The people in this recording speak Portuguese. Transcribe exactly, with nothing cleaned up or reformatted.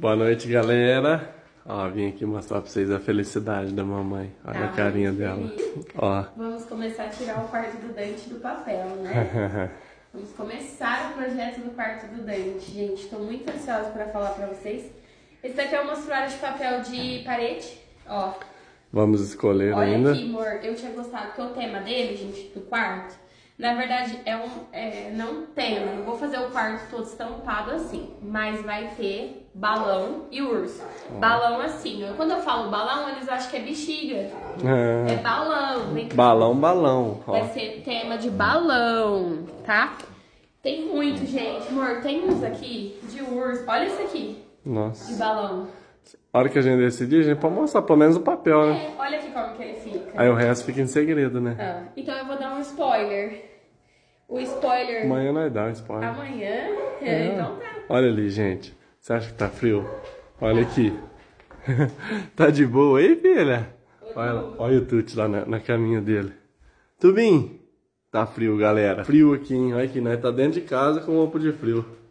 Boa noite, galera. Ó, vim aqui mostrar pra vocês a felicidade da mamãe. Olha ah, a carinha dela. Ó. Vamos começar a tirar o quarto do Dante do papel, né? Vamos começar o projeto do quarto do Dante. Gente, tô muito ansiosa pra falar pra vocês. Esse daqui é uma mostruário de papel de parede, ó. Vamos escolher Olha ainda. Olha aqui, amor, eu tinha gostado, porque o tema dele, gente, do quarto, na verdade, é um, é, não tema, não vou fazer o quarto todo estampado assim, mas vai ter balão e urso. Ah. Balão assim, ó. Quando eu falo balão, eles acham que é bexiga. Ah. É balão. Vem cá. Balão, balão. Ó. Vai ser tema de balão, tá? Tem muito, gente. Amor, tem uns aqui de urso. Olha esse aqui. Nossa. De balão. A hora que a gente decidir, a gente pode mostrar pelo menos o papel, né? É, olha aqui como que ele fica. Aí o resto fica em segredo, né? Ah, então eu vou dar um spoiler. O spoiler... Amanhã nós dá um spoiler. Amanhã? É, então tá. Olha ali, gente. Você acha que tá frio? Olha aqui. Tá de boa aí, filha? Olha, olha o Tuti lá na, na caminha dele. Tubinho? Tá frio, galera. Frio aqui, hein? Olha aqui, nós tá dentro de casa com roupa de frio.